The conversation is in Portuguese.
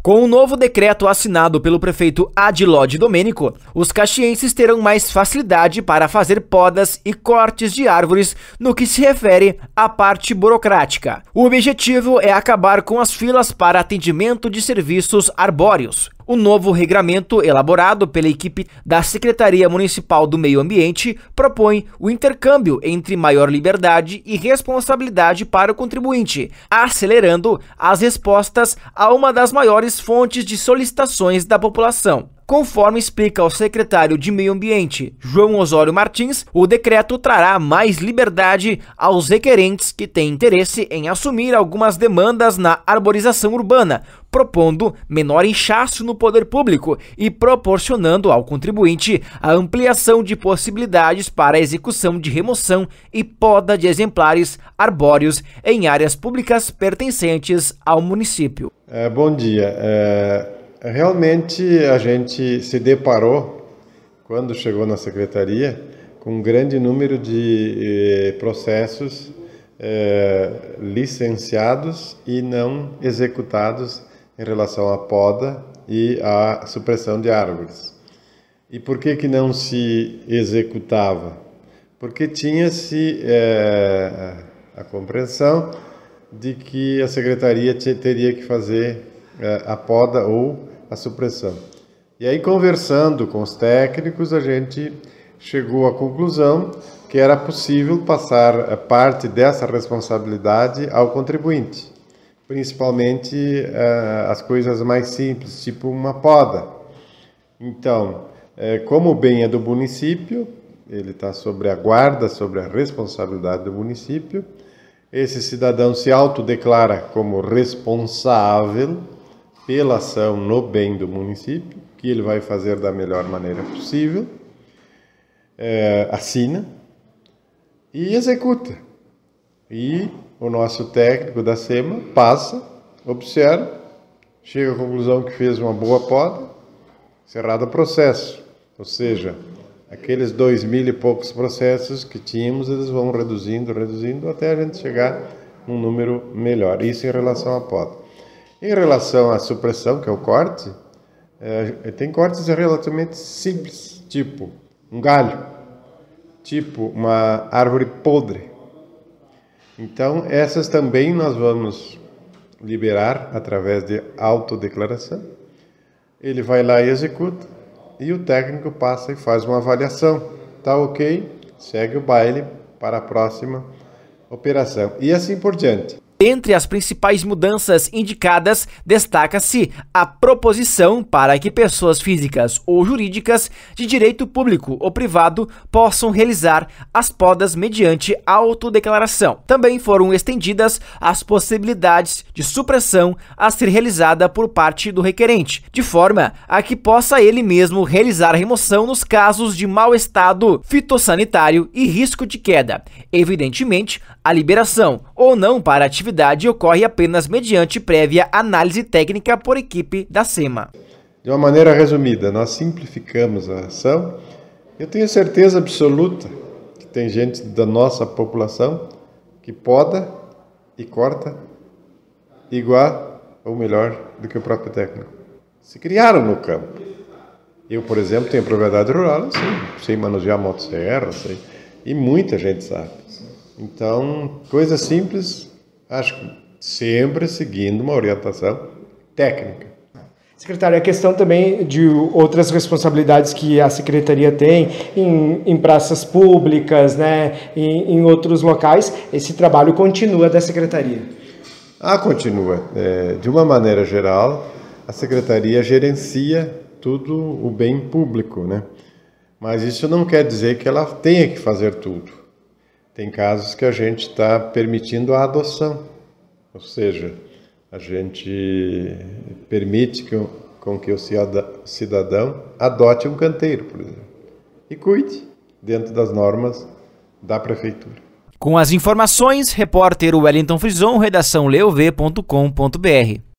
Com o novo decreto assinado pelo prefeito Adilode Domênico, os caxienses terão mais facilidade para fazer podas e cortes de árvores no que se refere à parte burocrática. O objetivo é acabar com as filas para atendimento de serviços arbóreos. O novo regramento, elaborado pela equipe da Secretaria Municipal do Meio Ambiente, propõe o intercâmbio entre maior liberdade e responsabilidade para o contribuinte, acelerando as respostas a uma das maiores fontes de solicitações da população. Conforme explica o secretário de Meio Ambiente, João Osório Martins, o decreto trará mais liberdade aos requerentes que têm interesse em assumir algumas demandas na arborização urbana, propondo menor inchaço no poder público e proporcionando ao contribuinte a ampliação de possibilidades para a execução de remoção e poda de exemplares arbóreos em áreas públicas pertencentes ao município. Bom dia. Realmente a gente se deparou, quando chegou na secretaria, com um grande número de processos licenciados e não executados em relação à poda e à supressão de árvores. E por que não se executava? Porque tinha-se a compreensão de que a secretaria teria que fazer a poda ou a supressão. E aí, conversando com os técnicos, a gente chegou à conclusão que era possível passar parte dessa responsabilidade ao contribuinte, principalmente as coisas mais simples, tipo uma poda. Então, como o bem é do município, ele está sobre a guarda, sobre a responsabilidade do município, esse cidadão se autodeclara como responsável pela ação no bem do município, que ele vai fazer da melhor maneira possível, assina e executa. E o nosso técnico da SEMA passa, observa, chega à conclusão que fez uma boa poda, encerrado o processo. Ou seja, aqueles 2.000 e poucos processos que tínhamos, eles vão reduzindo, até a gente chegar num número melhor. Isso em relação à poda. Em relação à supressão, que é o corte, tem cortes relativamente simples, tipo um galho, tipo uma árvore podre. Então, essas também nós vamos liberar através de autodeclaração. Ele vai lá e executa, e o técnico passa e faz uma avaliação. Tá ok, segue o baile para a próxima operação. E assim por diante. Entre as principais mudanças indicadas, destaca-se a proposição para que pessoas físicas ou jurídicas de direito público ou privado possam realizar as podas mediante autodeclaração. Também foram estendidas as possibilidades de supressão a ser realizada por parte do requerente, de forma a que possa ele mesmo realizar a remoção nos casos de mau estado fitossanitário e risco de queda. Evidentemente, a liberação ou não para a atividade ocorre apenas mediante prévia análise técnica por equipe da SEMA. De uma maneira resumida, nós simplificamos a ação. Eu tenho certeza absoluta que tem gente da nossa população que poda e corta igual ou melhor do que o próprio técnico. Se criaram no campo. Eu, por exemplo, tenho propriedade rural, sei manusear motosserra, e muita gente sabe. Então, coisa simples, acho que sempre seguindo uma orientação técnica. Secretário, a questão também de outras responsabilidades que a Secretaria tem em praças públicas, né, em outros locais, esse trabalho continua da Secretaria? Continua. De uma maneira geral, a Secretaria gerencia tudo o bem público, né? Mas isso não quer dizer que ela tenha que fazer tudo. Tem casos que a gente está permitindo a adoção, ou seja, a gente permite com que o cidadão adote um canteiro, por exemplo, e cuide dentro das normas da prefeitura. Com as informações, repórter Wellington Frison, redação leov.com.br.